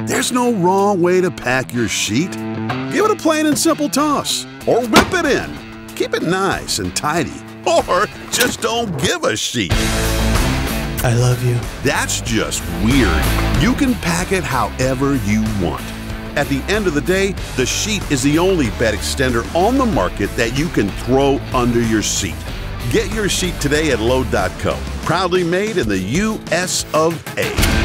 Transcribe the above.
There's no wrong way to pack your sheet. Give it a plain and simple toss, or whip it in. Keep it nice and tidy, or just don't give a sheet. I love you. That's just weird. You can pack it however you want. At the end of the day, the Sheett is the only bed extender on the market that you can throw under your seat. Get your Sheett today at LOADD.co. Proudly made in the US of A.